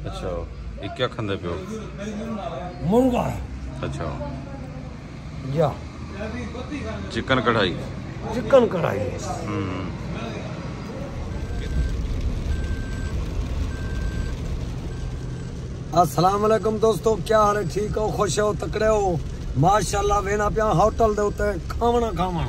अच्छा, ये क्या खंदे पे हो? मुर्गा। अच्छा, या चिकन कढ़ाई। चिकन कढ़ाई। अस्सलाम वालेकुम दोस्तों, क्या हाल है? ठीक हो, खुश हो, तकड़े हो? माशाल्लाह वेना पिया होटल दे उत्ते खावना।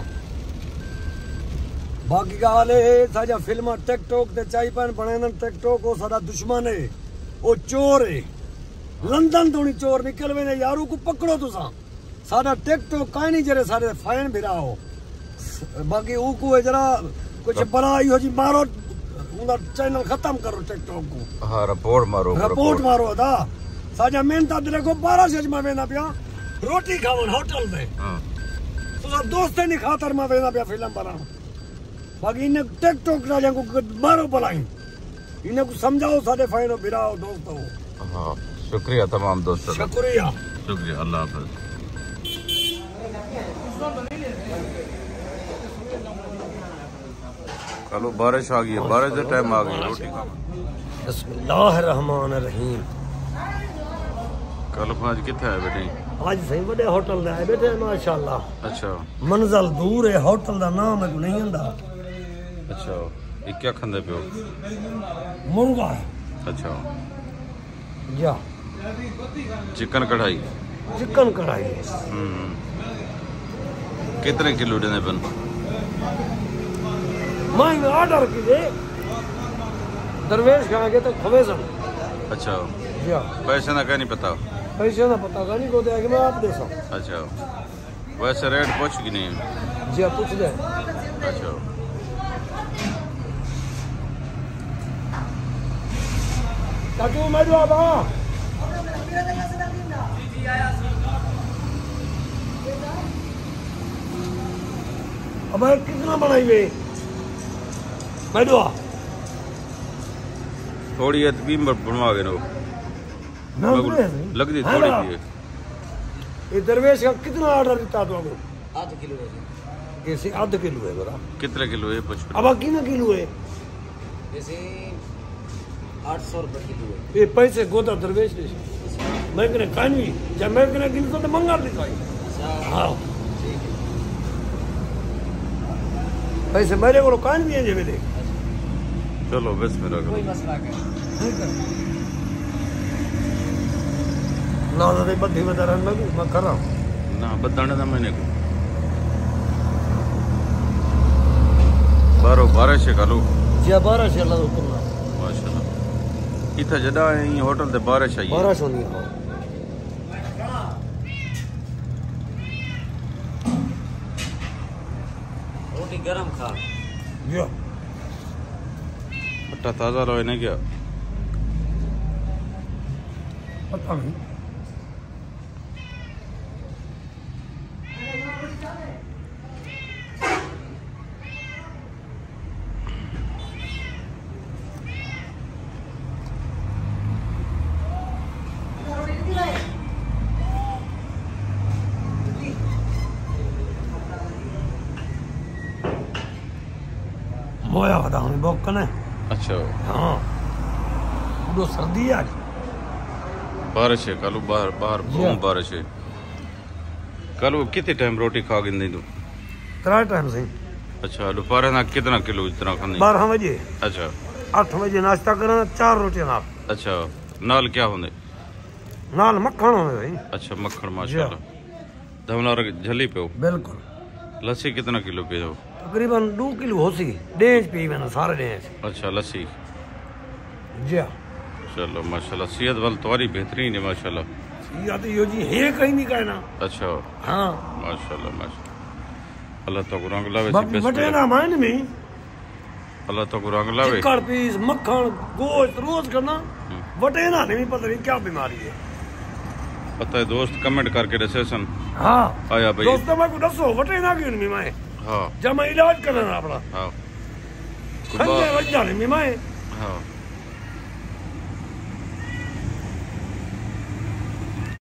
बाकी गाल है साजा फिल्म टिकटॉक ते चाई पैन बने टिकटॉक वो सारा दुश्मन है, वो चोर है। लंदन तो नहीं चोर निकल वे यारू को पकड़ो तुसा। सारा टिकटॉक काई नहीं जरे सारे फाइन भिराओ। बाकी ऊ को जरा कुछ बड़ा यो जी मारो, उनका चैनल खत्म करो टिकटॉक को। हाँ, रिपोर्ट मारो दा साजा मेहनत देखो 12 से में वेना पिया रोटी खावन होटल में। तो दोस्त नहीं खातर में वेना पिया फिल्म बना। बाकी इन्हें टिकटॉक राजा को मारो बुलाई, इन्हें को समझाओ सारे फाइनो भिराओ दोस्तों। हाँ, शुक्रिया तमाम दोस्तों, शुक्रिया। अल्लाह हाफ़िज़। चलो बारिश आ गई है, बारिश का टाइम आ गया, रोटी खाना। बिस्मिल्लाहिर्रहमानिर्रहीम। कल आज किथे आए बेटे? आज सही बड़े होटल में आए बैठे माशाल्लाह। अच्छा, मंजिल दूर है, होटल का नाम है नहीं आंदा। अच्छा, ये क्या खंदे पे हो? मुर्गा। अच्छा, या चिकन कढ़ाई। चिकन कढ़ाई। कितने किलो देने बन? मैं ऑर्डर कीजिए, दरवेश खाएंगे तो खवेसन। अच्छा, या पैसे ना क्या नहीं पता? पैसे ना पता का नहीं को दे मैं आप दे सकूं। अच्छा, वैसे रेट पूछ की नहीं? जी पूछ दे। अच्छा, ताकि मैं जो आवा अब कितना बनाई वे मैं दो थोड़ी है तो बीम बनवा के नो लग दी थोड़ी सी। ये दरवेश का कितना ऑर्डर देता तो आपको? आधा किलो है। कैसे आधा किलो है बरा? कितने किलो है? अब कितना किलो है? जैसे 800 रुपए किलो है। ये पैसे गोदा दरवेश ने मैं कने कानवी जब मैं कने गिन तो मंगा दिखाई। हाँ पैसे मेरे को कानवी है जे मेरे। चलो बस मेरा कोई मसला नहीं। ना तो बद्धी में दरन में मैं कर रहा हूँ ना बदाने ना मैंने को बारो 12 से कलो जी 12 से अल्लाह हुक्म ना माशाल्लाह। इतना जदा है होटल दे 12 से 12 सौ नहीं। रोटी गरम खा। या अट्टा ताजा रहे ना क्या? पता नहीं। मोया बता हमें बोकन है। अच्छा, हाँ वो सर्दी है आज। बारिश है कल बाहर बहुत बारिश है। कल कितने टाइम रोटी खा गई तू? 3 टाइम से। अच्छा, दोपहर ना कितना किलो इतना खानी? 12 बजे। अच्छा, 8 बजे नाश्ता करना, 4 रोटी नाल। अच्छा, नाल क्या होंगे? नाल मक्खन होने भाई। अच्छा, मक्खन माशाल्लाह। धमनार झली पे हो? बिल्कुल। लस्सी कितना किलो पे हो? तकरीबन 2 किलो हो सी डेंच पी मैंने सारे डेंच। अच्छा, लस्सी। जी चलो माशाल्लाह, सेहत वाल तुम्हारी बेहतरीन है माशाल्लाह। या तो यो जी है कहीं नहीं कहना। अच्छा, हाँ माशाल्लाह माशाल्लाह। अल्लाह तो रंग लावे। बटे ना मायने में अल्लाह तो रंग लावे। चिकन पीस मक्खन गोश्त रोज करना बटे ना नहीं पता नहीं क्या बीमारी है। पता है दोस्त कमेंट करके दसे सन। हाँ आया भाई दोस्तों मैं को दसो बटे ना क्यों नहीं मैं। हाँ जब मैं इलाज करना अपना हाँ खंजे वजह नहीं मैं। हाँ